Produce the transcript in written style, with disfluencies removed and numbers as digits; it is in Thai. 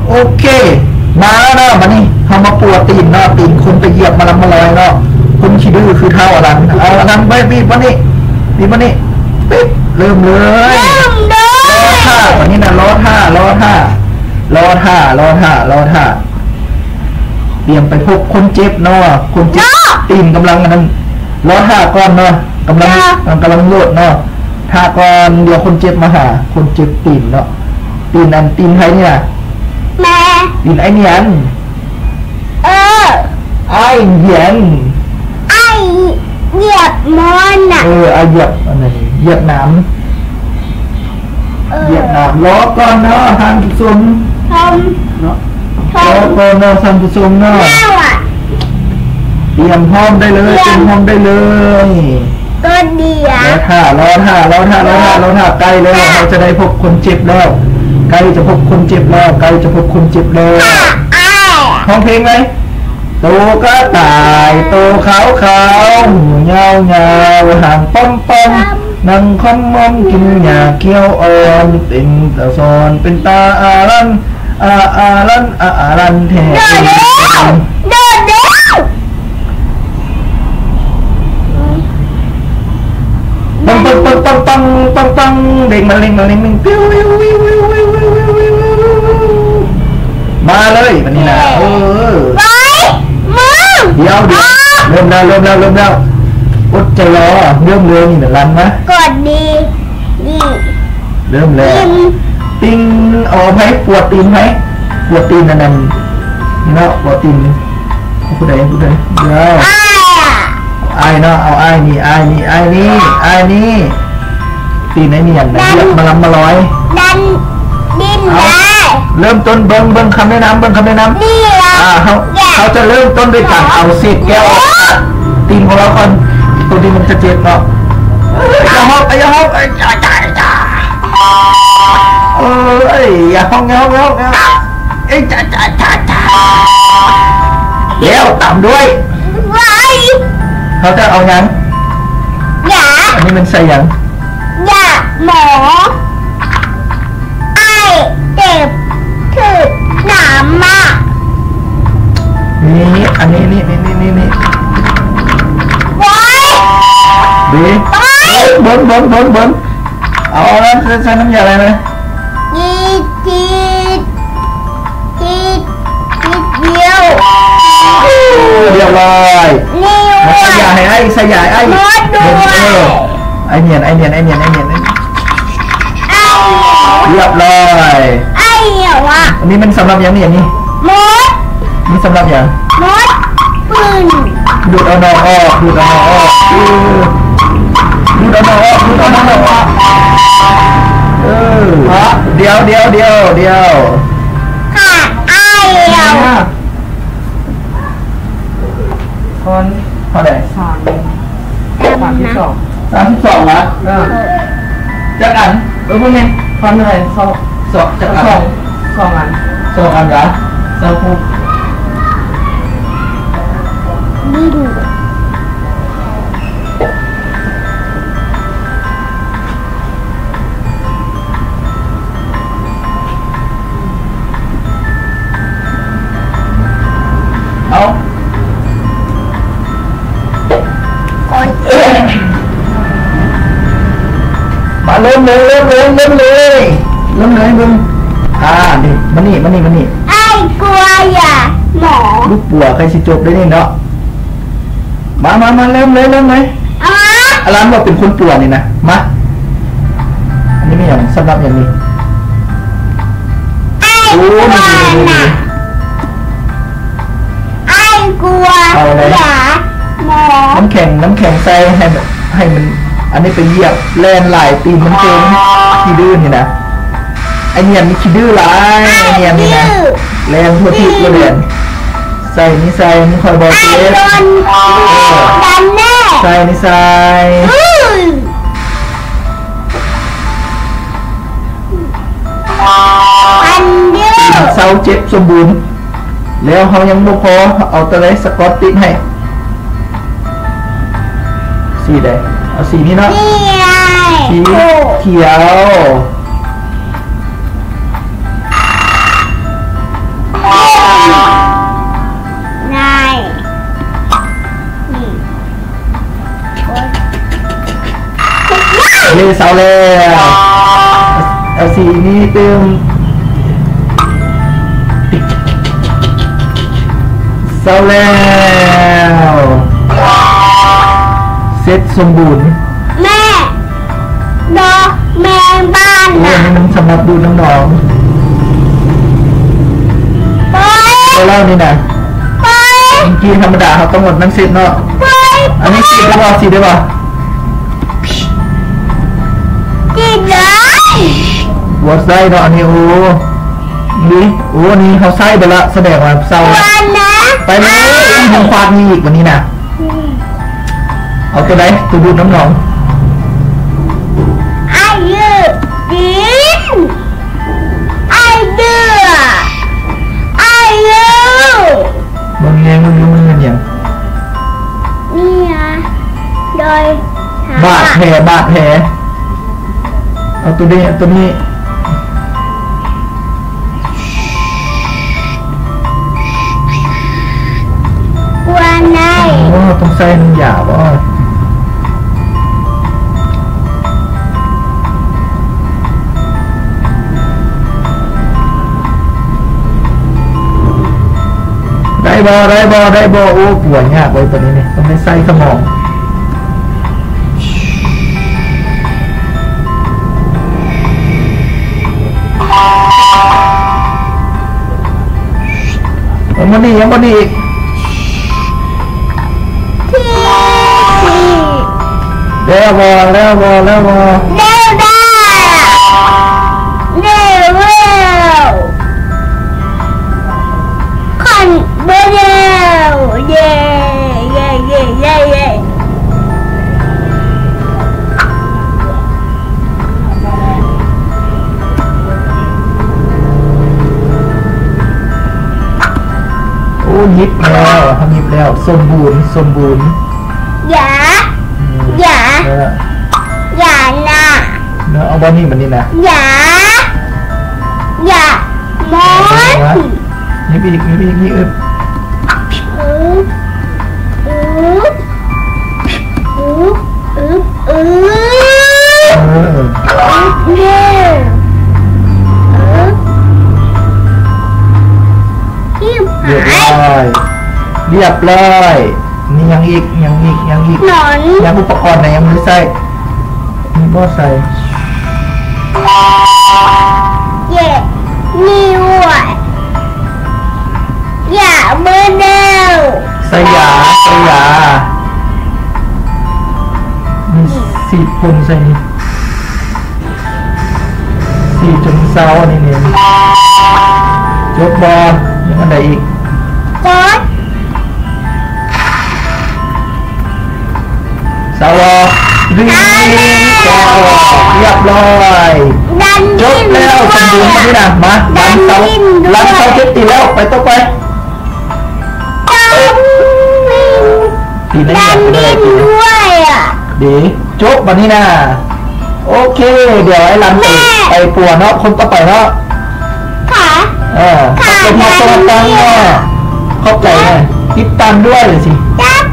โอเคมาแล้วเนาะมานี่ทำมาปวดตีนเนาะตีนคนไปเหยียบมาลำมาลอยเนาะคุณขี้ดื้อคือเท่าอะไรเอาละทำไปบีบมานี่บีบมานี่ปิ๊บเริ่มเลยล้อท่าวันนี้นะล้อท่าเตรียมไปพบคนเจ็บเนาะคนเจ็บตีนกำลังนั้นล้อท่าก่อนเนาะกำลังโยดเนาะท่าก่อนเดี๋ยวคนเจ็บมาหาคนเจ็บตีนเนาะตีนอันตีนใครเนี่ยแม่ตีนไอ้เนียนไอ้เหยียบมอนน่ะไอ้เหยียบอะไรเหยียบน้ำล้อก่อนเนาะทางผู้ชมเนาะล้อก่อนเนาะทางผู้ชมเนาะเตรียมพร้อมได้เลยก็ดีอ่ะล้อท่าใกล้แล้วเราจะได้พบคนเจ็บแล้วใกล้จะพบคนเจ็บแล้วห้องเพลงไหมโตก็ตายโตขาวเงาห่างป้อมนั่งคอมมอมกินหญ้าเคี้ยวอ่อนเป็นตาซอนเป็นตาอารันแทนเดินปังเด้งมาเล่งปิ้วมาเลยวันนี้นะเดี๋ยวเริ่มแล้วอดใจรอเริ่มเลยนี่นะรันมะกดดีเริ่มแล้วติ้งเอาไหมปวดตีนนั่นเนาะปวดตีนผู้ใดเดี๋ยวไอ้เนาะเอาไอ้นี่ตีนไอ้นี่อย่างไรเรียกมาลำมาลอยดันดินได้เริ่มต้นเบิ้งคำแนะนำนี่เขาจะเริ่มต้นด้วยการเอาซีดแก้วตีนของเราคนตัวที่มันจะเจ็บเนาะอย่าฮอกอย่าห้องเดี๋ยวต่ำด้วยเขาจะเอายังอันนี้มันใส่ยังหมอไอเจ็บถือหนามมากนี่อันนี้ว้ายดีบนเอาแล้วใช้น้ำยาอะไรนะจีดเดียวเรียบร้อยใส่ยาให้ไอ้ไอเนียนเรียบร้อยอันนี้มันสำหรับอย่างนี้มดนี่สำหรับอย่างมดปืนดูดเอานอออกเดี๋ยวขาดไอ้คนเท่าไหร่32ละจักอันพวกนี้คนเท่าไหร่จักอัน2อันเหรอ2คู่เอามาเริ่มเลยมึงดิมานี่ไอ้กลัวอย่าหมอลูกปัวใครสิจบได้นี่เนาะมาเริ่มเลยอารันบอกเป็นคนปัวนี่นะมาอันนี้ไม่อย่างสำหรับอย่างนี้ไอ้กลัวน่ะไอ้กลัวอย่าหมอน้ำแข็งใส่ให้มันอันนี้ไปเหยียบแลนหลายตีนมันเกินขี้ดื้อนี่นะไอเนียนมีขี้ดื้อหลายไอเนียนนี่นะแลนทั่วทิศระเบียนใส่นี่คอยบอกเจ๊ดันแน่ใส่นี่อันเดียวเศร้าเจ็บสมบูรณ์แล้วเขายังไม่พอเอาตัวไหนสกอตติดให้สีใดเอาสีนี้เนาะสีเขียวเสาแล้วเอาสีนี้เติมเสาแล้วเสร็จสมบูรณ์แม่ดอแมงบ้านโอ้น่ะนี่มันสำหรับดูน้องไปๆตัวเล่านี่นะไปเมื่อกี้ธรรมดาเขาต้องหมดน้ำเสร็จเนาะไปอันนี้สีได้ป่ะสีได้ป่ะกินเลยหัวไส้เนาะอันนี้โอ้นี่โอ้นี่เขาไส้ไปละแสดงว่าเศร้าวันนะไปเลยทางควาดมีอีกวันนี้นะเอาตัวไหนตัวดูดน้ำหนองไอ้ยืดดินไอ้เดือไอ้ยืดมันเงี้ยมันเงี้ยนี่นะโดยบาดแผลเอาตัวนี้ตัวนี้วันไหนโอ้ต้องใส่น้ำยาบ่ได้บ่โอ้ปวดยากไว้ตัวนี้นี่ต้องได้ใส่สมองยังบ่นี่อีกที่สี่แล้วบ่เร็วได้เร็วคนเบอร์เร็วเย่โอ้ยิบแล้วทำยิบแล้วสมบูรณ์อย่านะเนื้อเอาบอนี่มันนี่นะอย่ามอนนี่อีกนี่อึบ เออ เรียบร้อยนี่ยังอีกหนอนยังอุปกรณ์ไหนยังไม่ใส่นี่บ่ใส่เย่นิ้วอย่าเบอร์เร็วใส่ยามีสีพ่นใส่นี่สีจนเศร้าอันนี้เนี่ยจบบอยังอันใดอีกกดสาวรีแกเรียบร้อยดันจดิ้บนแล้วสมบูรณ์นี่นะมาล้างเสาเท็จตีแล้วไปต้องไปตีนั่นดัอน ยากได้ดิ้นตีด้วยอ่ะดีจบวันนี้นะโอเคเดี๋ยวไอ้ลันไปปัวเนาะคนต่อไปเนาะขาขอบคุณมาตัวตั้งเนาะเข้าใจไหมติดตามด้วยเลยสิจับ